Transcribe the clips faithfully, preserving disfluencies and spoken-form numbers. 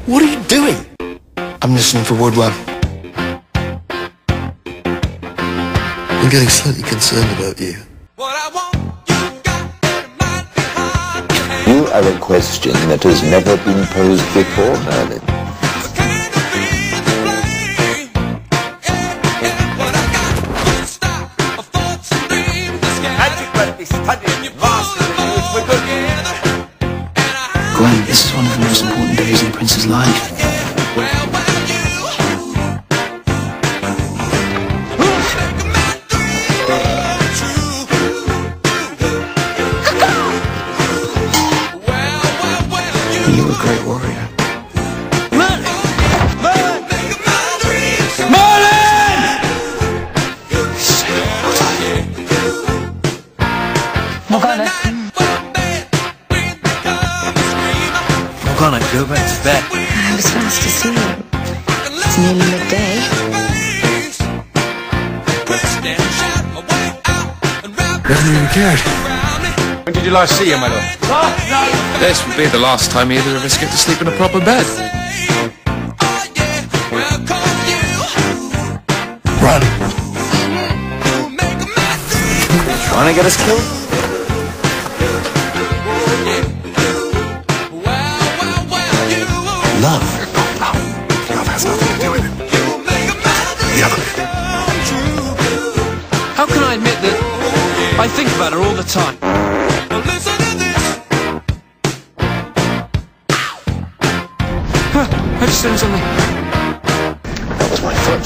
What are you doing? I'm listening for woodworm. I'm getting slightly concerned about you. You are a question that has never been posed before, Merlin. Gwen, this is one of the most important days in the prince's life. You're a great warrior. Merlin! Merlin! Merlin! Morgana. Morgana, go back to bed. I was fast asleep. It's nearly midday. Never even cared. When did you last see him, my lord? This would be the last time either of us get to sleep in a proper bed. Run. Trying to get us killed? Love. Love. Love has nothing to do with it. The other. How can I admit that I think about her all the time? I just done something. That was my foot.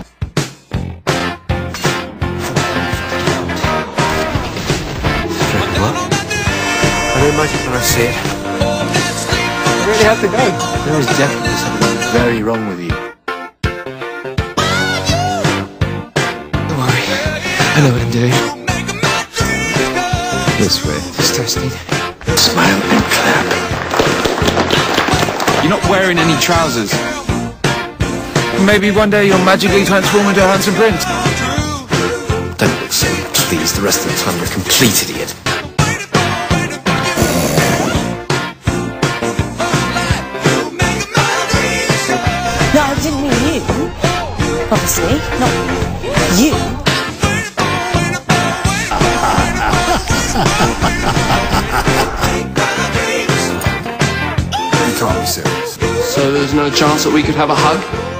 What? I don't like it when I see it. I really have to go. There is definitely something very wrong with you. Don't worry. I know what I'm doing. This way. Just testing. Smile and clap. You're not wearing any trousers. Maybe one day you'll magically transform into a handsome prince. Don't look so pleased. The rest of the time you're a complete idiot. No, I didn't mean you. Obviously, not you. You can't be serious. So there's no chance that we could have a hug?